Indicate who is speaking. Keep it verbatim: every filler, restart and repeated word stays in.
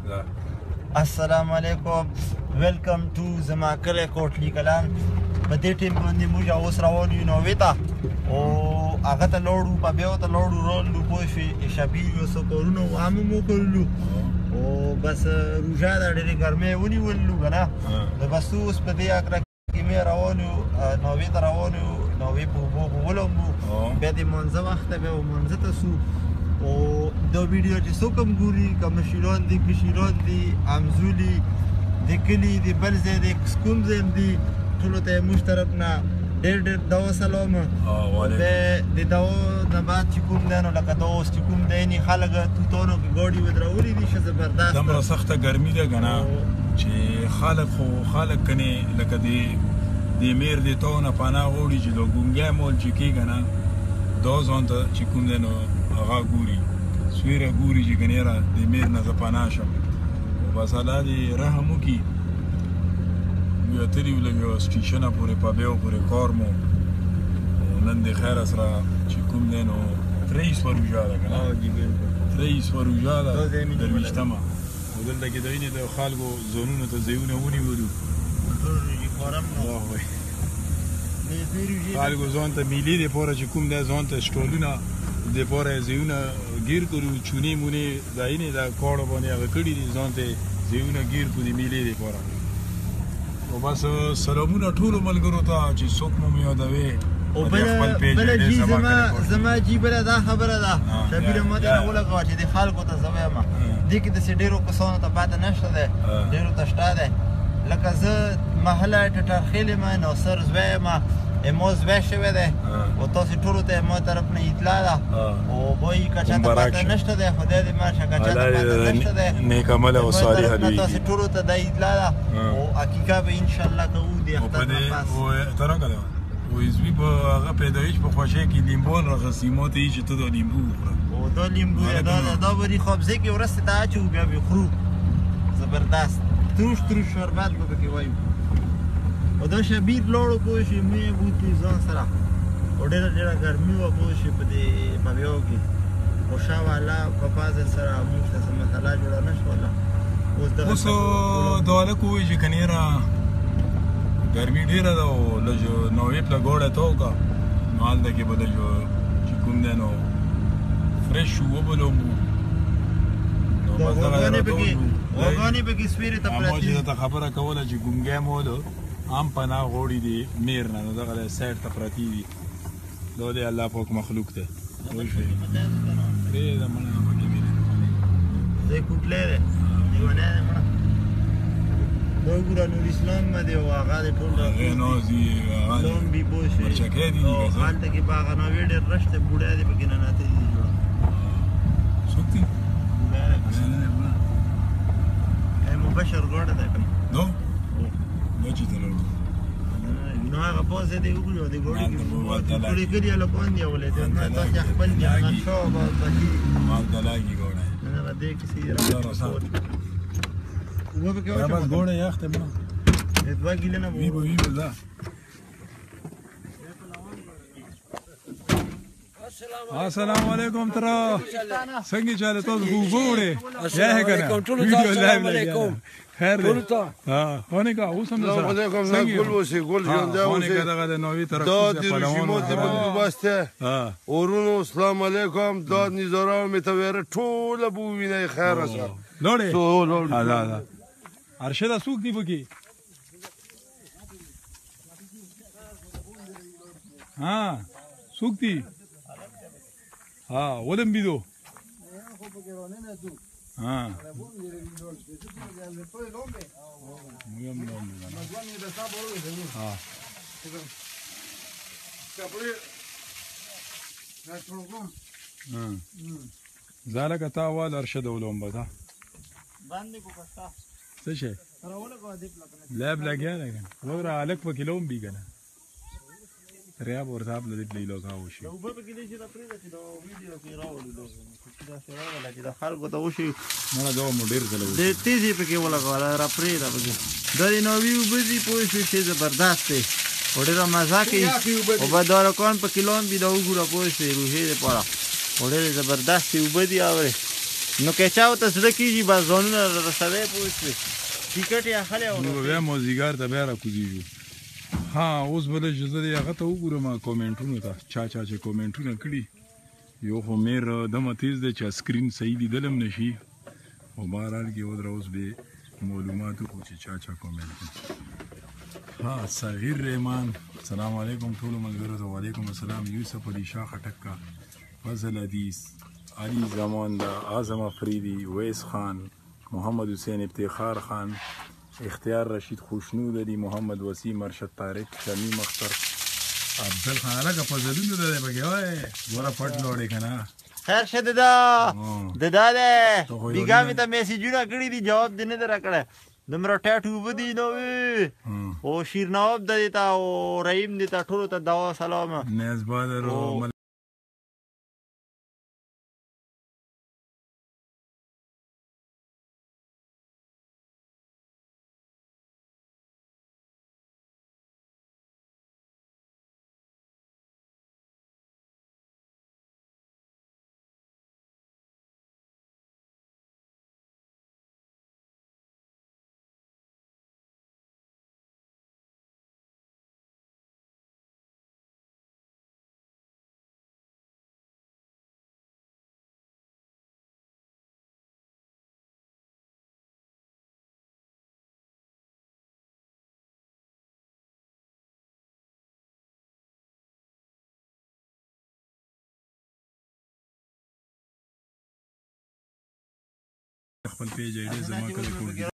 Speaker 1: السلام علیکم ویلکم ټو زما کلی کوټلی کلان په دې ټیم باندې موږ اوس روان یو نوې ته او هغه ته لاړو په بیا ورته لاړو رالو پوه شوې شبیر یو څه کارونه هم مو کړلو او بس روژه ده ډېرې ګرمۍ ونیولو که نه نو بس اوس په دې اکره کې مې روان یو نوې ته روان یو نوې په اوبو به ولمبو بیا د مانځه وخت بیا به مانځه ته سو او دا ویډیو چې څوک هم ګوري که مشران دي کشران دي همزولي د کلي د بل ځای د کوم ځای هم دي ټولو ته یې موږ طرف نه ډېر ډېر دوا سلام بیا د دوا نه بعد چې کوم دی نو لکه دا اوس چې کوم دی نې خلک توتانو کې ګاډي ودرولي دي ښه زبردست
Speaker 2: دومره سخته ګرمي ده که نه چې خلک خو خلک کنې لکه د د میر د تو نه پناه غواړي چې د ګونګی مول چې کېږي نه دا ځان ته چې کوم دی نو هغه ګوري سویره ګوري چې کنې یاره د میر نه زه پناه شم بس الله دې رحم وکړي بیا تلي وو لږ یوه سټیشنه پورې پبیو پورې کار مو نن د خیره سره چې کوم دی نو تریسوه روژه ده که نه تریسوه روژه ده درویشتمه او دلته کې د وینې د خلکو ځانونو ته ځایونه ونیولو خلکو ځان ته میلې دپاره چې کوم دی ځان ته شټالونه دپاره یې ځایونه ګیر کړو چونې مونې دا یې دا کاڼو باندې هغه کړي دي ځان ته ځایونه ګیر کړو د میلې دپاره او بس سلامونه ټولو ملګرو ته چې څوک مو مې یادوې
Speaker 1: او بله جي زما جي بله دا خبره ده شبیره ما ته راولګوه چې د خلکو ته زه وایم دې کې داسې ډېرو کسانو ته پاته نشته دی ډېرو ته شته دی لکه زه محله ټټرخیل یم ناصر زوی یم ما زوی شوی دی او تاسې ټولو ته ما طرف نه اطلاع ده او وایي که چاته پاته نشته دی خدای دې ماشه که چاته پاته نشته دی
Speaker 2: نیک عمله او صالح لویږي
Speaker 1: تاسې ټولو ته دا اطلاع ده او حقیقت به انشاءالله کوو د اختر نه پس
Speaker 2: ته راکړه وایي زوی په هغه پیدایش په خوښۍ کې لیمبون راخستي ما ته یې چې ته دا لیمبو وخوره
Speaker 1: او دا لیمبو دا به دې خابزې کې ورستې ته اچوو بیا به خورو زبردست تروش تروش شربت به پکې وایو او دا شبیر لاړو پوه شي مې بوتو ځان سره او ډېره ډېره ګرمي وه پوه شي په دې پبیو کې خو شاوالله په فاضل سره موږ ته څه مسله جوړه نه شوله
Speaker 2: اوس دا هلک ووایي چې که نه یاره ګرمي ډېره ده او لږ نوې پله ګاډی ته وکړه نو هلته کې به لږ چې کوم دی نو فرش شو وبلومو نو بس دغه
Speaker 1: غوغانې پکې سپېرې ته پرتې
Speaker 2: ما چې درته خبره کوله چې ګونګی مول هم پناه غواړي د میر نه نو دغه سایډ ته پرتې دي دا د الله پاک مخلوق دی پوه شوې پرېږده مړه پکې مینې
Speaker 1: دی کوټلی دی لیونی دی مړه دا وګوره نور اسلام به دی او هغه دی ټول
Speaker 2: هغې نازي
Speaker 1: لومبي پوه شوې
Speaker 2: مرچکی دي
Speaker 1: او هلته کې په هغه ناوې ډېر رش دی بوډا دی پکې نناتی دي جوړه
Speaker 2: څوک دي
Speaker 1: مبشر ګاډی دی که
Speaker 2: نو نو چې ته لاړو
Speaker 1: نو هغه پوځ دی وګورو د ګاډي کې ټولې کلي هلکان دي اولې تاسې خپل دي هغه شو به بهي
Speaker 2: مالته لاګي ګاډی
Speaker 1: هغه دې کسې اوبه پکې
Speaker 2: واچوه بس ګاډی یخ دی مړه
Speaker 1: دوه ګیلې نه
Speaker 2: وي به وي به ځه السلام علیکم ترا څنګه چاله تاسو خو وګورئ یا هغه ویډیو لایو علیکم خیر دی ها هونه کا اوس هم
Speaker 3: السلام علیکم زه ګل وسی ګل ژوند
Speaker 2: هونه کا دغه نوې طرف
Speaker 3: دا د رژیمو د بل واسطه اورونو السلام علیکم دا نظاره می ته وره ټول بو ویني خیر سره
Speaker 2: لوړې ها ها ارشد سوق دی بګي ها سوق دی ها ولم بیدو ها مهم نوم ها زالک تا وال ارشد علوم بتا
Speaker 1: باندې کو پستا
Speaker 2: څه شي
Speaker 1: راوله کو دې پلان
Speaker 2: لاب لګیا نه وګړه الک په کیلوم بي کنه ریا ورته خپل دې لیلو کا وشي
Speaker 1: نو په کې دې چې دا پرې چې دا ویډیو کې راوړل دي چې دا سره چې دا خلکو ته وشي
Speaker 2: نه دا مو ډیر ځله
Speaker 1: دې تیزی په کې ولګول را پرې دا پکې دا نو ویو بزي پوه شو چې زبردست دی وړه مزه کوي او بدار کون په کیلوم بي دا وګوره پوه شي روحي دې پاره وړه زبردست وبدي اوره نو که چا ورته زړه کېږي بس ځانونه رسوی پوه شوې ټیکټ یې اخلی او
Speaker 2: نو به بیا مازدیګر ته بیا راکوزېږو ها اوس به لږ زه دې هغه ته وګورم کومنټونو ته چا چا چې کومنټونه کړي یو خو میر دمه تیز دی چې سکرین صحیح لیدل هم نه شي خو بهرحال کې ودره اوس به معلومات وکړو چې چا چا کومنټ ها صغیر رحمان السلام علیکم ټولو ملګرو ته وعلیکم السلام یوسف علی شاه خټک کا فضل حدیث علی زمان دا اعظم افریدی ویس خان محمد حسین افتخار خان اختیار رشید خوشنود علی محمد وسیم ارشد طارق شمیم اختر عبدل خان لکه فضلونو ده دی پکې وای ګوره پټ لوړې که نه
Speaker 1: خیر شه ددا ددا دی بیګا مې ته میسیجونه کړي دي جواب دې نه دی راکړی دومره ټیټ اوبه دي نو او شیرنواب ده دې ته او رحیم دې ته ټولو ته دوا سلام
Speaker 2: نیاز بادر خپل پیج ایډي زما کله کوم